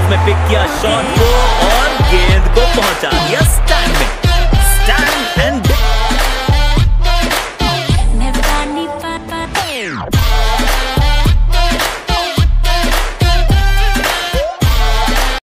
उसमें पिक किया शॉट को और गेंद को पहुंचा दिया स्टैंड में।